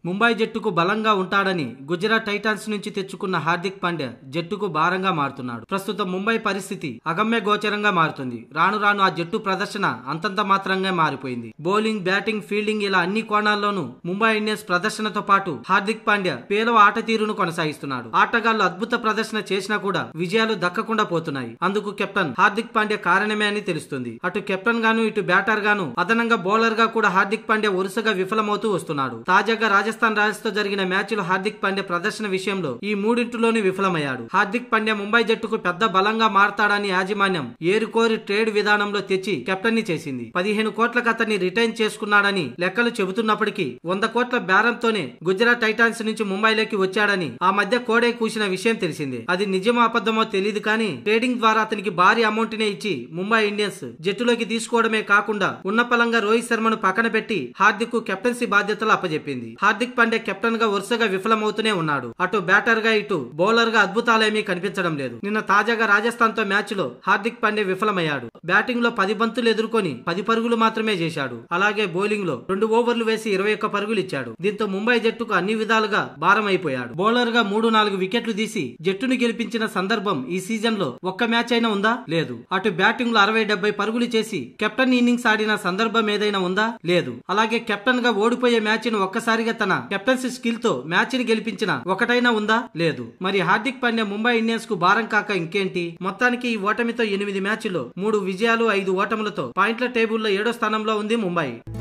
ముంబై జట్టుకు బలంగా ఉంటాడని గుజరాత్ టైటాన్స్ నుంచి తెచ్చుకున్న హార్దిక్ పాండ్యా జట్టుకు భారంగా మారుతున్నాడు. ప్రస్తుతం ముంబై పరిస్థితి అగమ్య గోచరంగా మారుతుంది. రాను రాను ఆ జట్టు ప్రదర్శన అంతంత మాత్రంగా మారిపోయింది. బౌలింగ్, బ్యాటింగ్, ఫీల్డింగ్ ఇలా అన్ని కోణాల్లోనూ ముంబై ఇండియన్స్ ప్రదర్శనతో పాటు హార్దిక్ పాండ్యా పేలవ ఆట తీరును కొనసాగిస్తున్నాడు. ఆటగాళ్లు అద్భుత ప్రదర్శన చేసినా కూడా విజయాలు దక్కకుండా పోతున్నాయి. అందుకు కెప్టెన్ హార్దిక్ పాండ్యా కారణమే అని తెలుస్తుంది. అటు కెప్టెన్ గాను ఇటు బ్యాటర్ గాను అదనంగా బౌలర్ గా కూడా హార్దిక్ పాండ్యా వరుసగా విఫలమవుతూ వస్తున్నాడు. తాజాగా రాజస్థాన్ రాయల్స్ తో జరిగిన మ్యాచ్ లో హార్దిక్ పాండ్యా ప్రదర్శన విషయంలో ఈ మూడింటిలోనూ విఫలమయ్యాడు. హార్దిక్ పాండ్యా ముంబై జట్టుకు పెద్ద బలంగా మారతాడని యాజమాన్యం ఏరుకోరి ట్రేడ్ విధానంలో తెచ్చి కెప్టెన్ ని చేసింది. 15 కోట్లకు అతన్ని రిటైన్ చేసుకున్నాడని లెక్కలు చెబుతున్నప్పటికీ 100 కోట్ల బేరంతోనే గుజరాత్ టైటాన్స్ నుంచి ముంబైలోకి వచ్చాడని ఆ మధ్య కోడే కూసిన విషయం తెలిసిందే. అది నిజమో అబద్ధమో తెలియదు కానీ ట్రేడింగ్ ద్వారా అతనికి భారీ అమౌంట్ నే ఇచ్చి ముంబై ఇండియన్స్ జట్టులోకి తీసుకోవడమే కాకుండా ఉన్నపలంగా రోహిత్ శర్మను పక్కన పెట్టి హార్దిక్ కు కెప్టెన్సీ బాధ్యతలు అప్పజెప్పింది. హార్దిక్ పాండ్యా కెప్టెన్ గా వరుసగా విఫలమవుతూనే ఉన్నాడు. అటు బ్యాటర్ గా ఇటు బౌలర్ గా అద్భుతాలేమీ కనిపించడం లేదు. నిన్న తాజాగా రాజస్థాన్ తో మ్యాచ్ లో హార్దిక్ పాండ్యా విఫలమయ్యాడు. బ్యాటింగ్ లో 10 బంతులు ఎదుర్కొని 10 పరుగులు మాత్రమే చేశాడు. అలాగే బౌలింగ్ లో 2 ఓవర్లు వేసి 21 పరుగులు ఇచ్చాడు. దీంతో ముంబై జట్టుకు అన్ని విధాలుగా భారం అయిపోయాడు. బౌలర్ గా 3-4 వికెట్లు తీసి జట్టును గెలిపించిన సందర్భం ఈ సీజన్ లో ఒక్క మ్యాచ్ అయినా ఉందా? లేదు. అటు బ్యాటింగ్ లో 60-70 పరుగులు చేసి కెప్టెన్ ఇన్నింగ్స్ ఆడిన సందర్భం ఏదైనా ఉందా? లేదు. అలాగే కెప్టెన్ గా ఓడిపోయే మ్యాచ్ ను ఒక్కసారిగా తన కెప్టెన్సీ స్కిల్ తో మ్యాచ్ ని గెలిపించిన ఒకటైనా ఉందా? లేదు. మరి హార్దిక్ పాండ్యా ముంబై ఇండియన్స్ కు భారం కాక ఇంకేంటి? మొత్తానికి ఈ ఓటమితో 8 మ్యాచ్ల్లో 3 విజయాలు 5 ఓటములతో పాయింట్ల టేబుల్లో 7వ స్థానంలో ఉంది ముంబై.